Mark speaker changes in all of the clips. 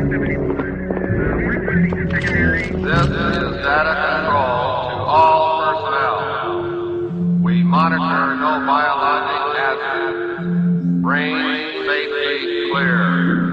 Speaker 1: This is data control to all personnel. We monitor no biologic hazard. Range safety clear.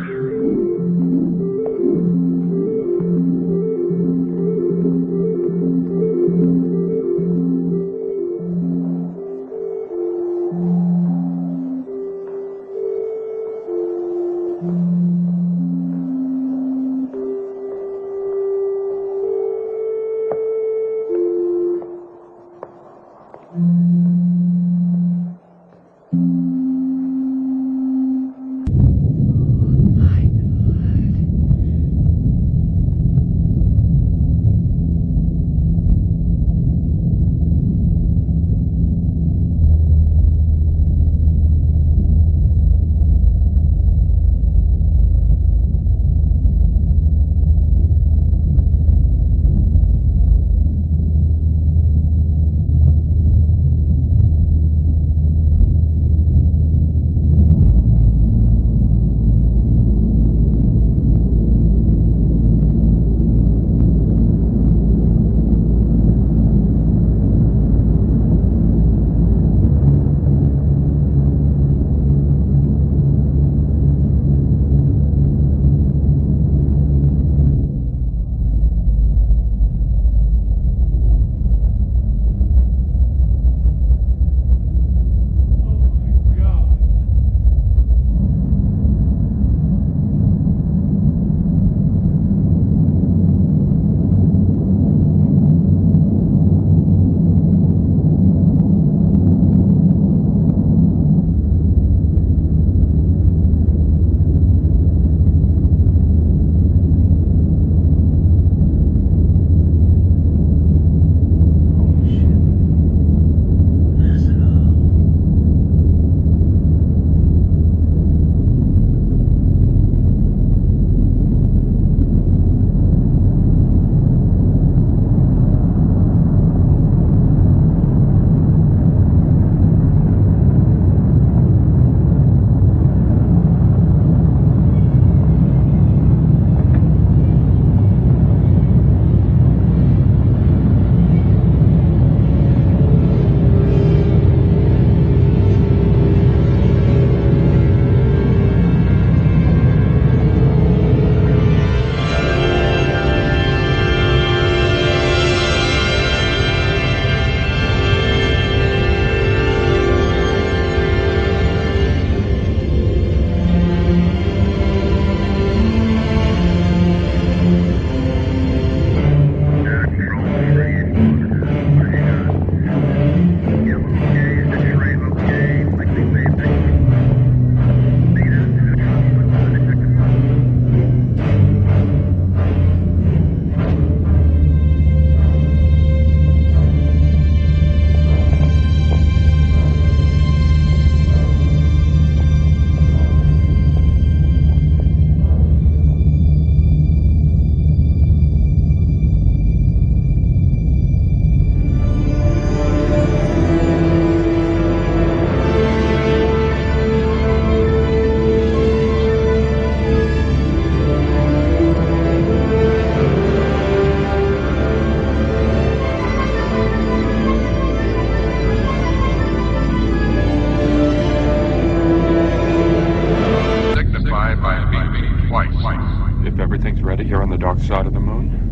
Speaker 2: If everything's ready here on the dark side of the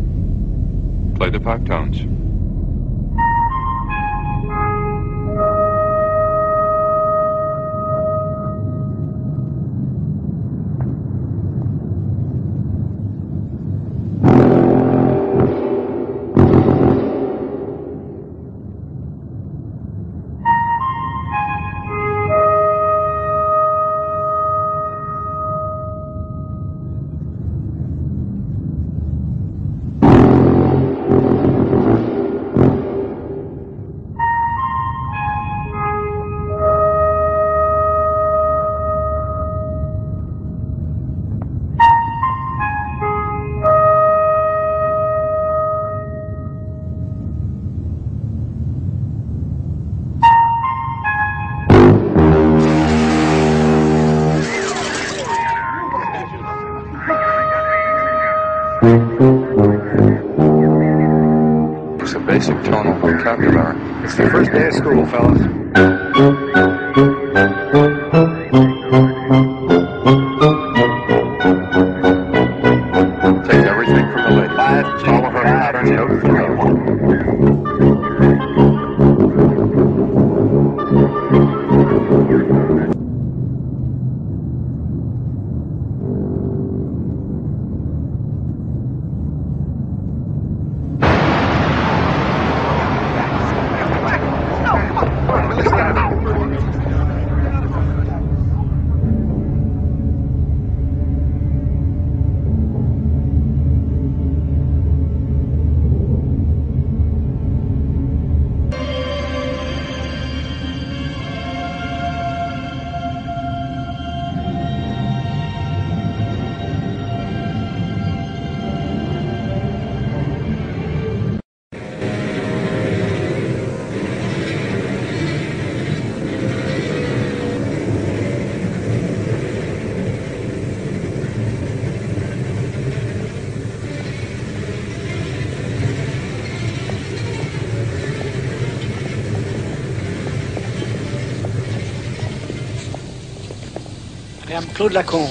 Speaker 2: moon, play the 5 tones. vocabulary.
Speaker 3: It's the first day of school, fellas.
Speaker 2: Take everything from the lady. Follow her pattern, note for note.
Speaker 4: I am Claude Lacombe.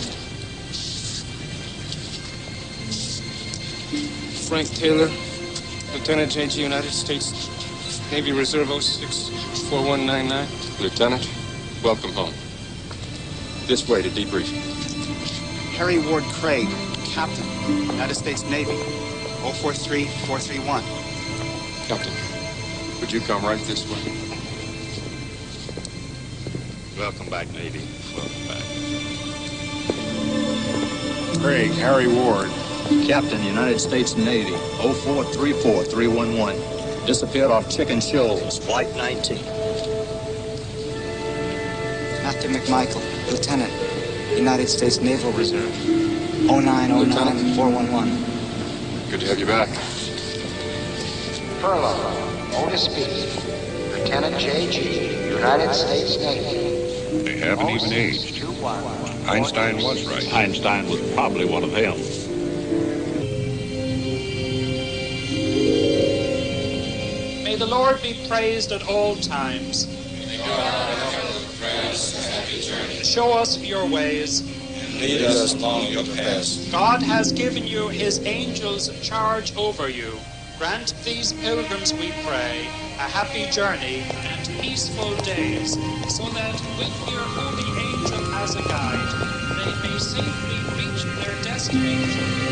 Speaker 5: Frank Taylor, Lieutenant JG, United States Navy Reserve 064199.
Speaker 2: Lieutenant, welcome home. This way to debrief.
Speaker 6: Harry Ward Craig, Captain, United States Navy, 043431.
Speaker 2: Captain, would you come right this way?
Speaker 7: Welcome back, Navy. Welcome back.
Speaker 3: Craig, Harry Ward.
Speaker 8: Captain, United States Navy, 0434-311. Disappeared off Chicken Shoals, Flight 19.
Speaker 6: Matthew McMichael, Lieutenant, United States Naval Reserve, 0909-411.
Speaker 2: Good to have you back.
Speaker 9: Furlough, Otis speaking. Lieutenant J.G., United States Navy.
Speaker 7: They haven't even aged. Einstein was right. Einstein was probably one of them.
Speaker 10: May the Lord be praised at all times. Show us your ways.
Speaker 11: Lead us along your paths.
Speaker 10: God has given you his angels charge over you. Grant these pilgrims, we pray, a happy journey and peaceful days, so that with your holy angel as a guide, they may safely reach their destination.